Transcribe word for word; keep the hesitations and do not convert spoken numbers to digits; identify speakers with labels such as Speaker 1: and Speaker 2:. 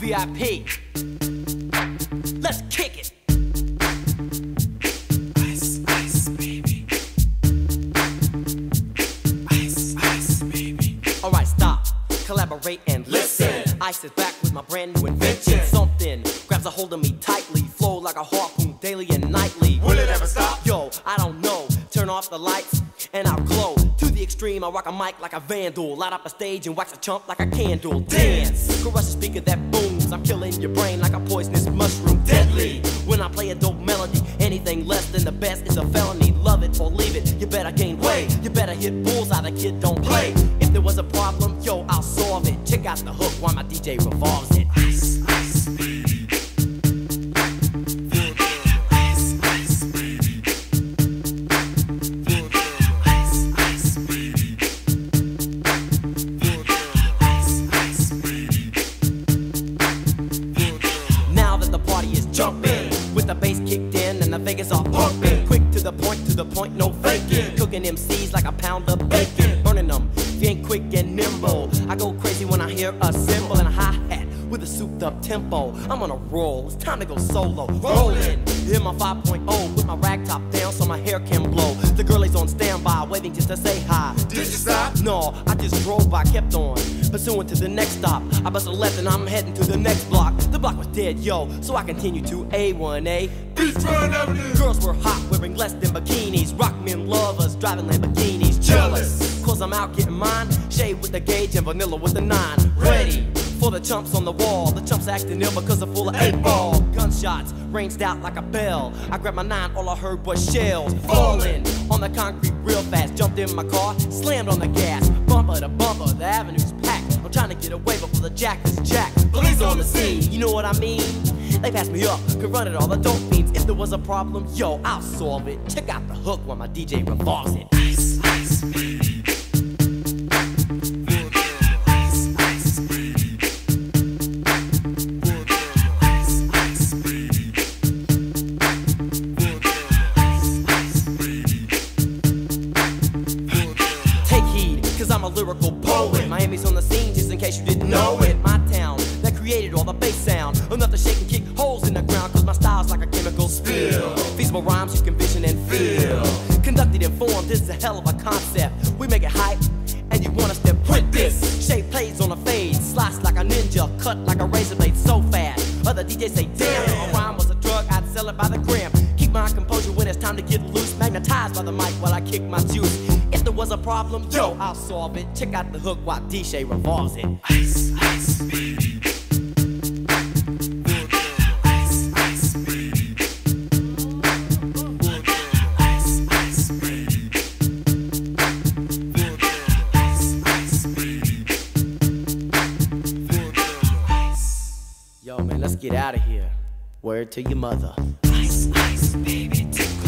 Speaker 1: V I P. Let's kick it.
Speaker 2: Ice, ice, baby. Ice, ice, baby.
Speaker 1: Alright, stop, collaborate and listen. Ice is back with my brand new invention. Something grabs a hold of me tightly, flow like a harpoon daily and nightly.
Speaker 2: Will it ever stop?
Speaker 1: Yo, I don't know. Turn off the lights and I'll glow. To the extreme, I rock a mic like a vandal. Light up a stage and wax a chump like a candle. Dance, crush a speaker that booms. I'm killing your brain like a poisonous mushroom. Deadly, when I play a dope melody. Anything less than the best is a felony. Love it or leave it, you better gain weight. You better hit bullseye, the kid don't play. If there was a problem, yo, I'll solve it. Check out the hook while my D J revolves it.
Speaker 2: Ice, ice, baby.
Speaker 1: Jumping with the bass kicked in and the Vegas all pumping. Quick to the point, to the point, no faking. Cooking M Cs like a pound of bacon. Burning them, if you ain't quick and nimble. I go crazy when I hear a cymbal and a hi-hat with a souped up tempo. I'm on a roll, it's time to go solo. Rolling, hit my five point oh with my rag top down so my hair can blow. The girl is on standby, waiting just to say hi.
Speaker 2: Did you stop?
Speaker 1: No, I just drove by, kept on pursuing to the next stop. I bust a left and I'm heading to the next block. The block was dead, yo, so I continued to A one A.
Speaker 2: Beachfront Avenue.
Speaker 1: Girls were hot, wearing less than bikinis. Rock men lovers, driving Lamborghinis. Jealous, cause I'm out getting mine. Shade with the gauge and vanilla with the nine. Ready for the chumps on the wall. The chumps acting ill because they're full of eight ball. Gunshots ranged out like a bell. I grabbed my nine, all I heard was shells falling on the concrete real fast. Jumped in my car, slammed on the gas. Bumper to bumper, the avenue's packed. I'm trying to get away before the jack is jacked. Police on the scene, you know what I mean? They passed me up, could run it all, the dope fiends. If there was a problem, yo, I'll solve it. Check out the hook while my D J revolves it.
Speaker 2: Ice, ice, baby.
Speaker 1: I'm a lyrical poet. Miami's on the scene, just in case you didn't know it. My town that created all the bass sound. Enough to shake and kick holes in the ground, cause my style's like a chemical spill. Feasible rhymes you can vision and feel. Conducted and formed, this is a hell of a concept. We make it hype, and you want us to print this. Shape plays on a fade, slice like a ninja, cut like a razor blade so fast. Other D Js say, damn, if a rhyme was a drug, I'd sell it by the gram. Keep my composure when it's time to get loose. Magnetized by the mic while I kick my juice. If there was a problem, yo, I'll solve it. Check out the hook while D J revolves it.
Speaker 2: Ice, ice, baby. Ice, ice, baby. Ice, ice, baby. Ice, ice, baby.
Speaker 1: Yo, man, let's get out of here. Word to your mother.
Speaker 2: Ice, ice, baby.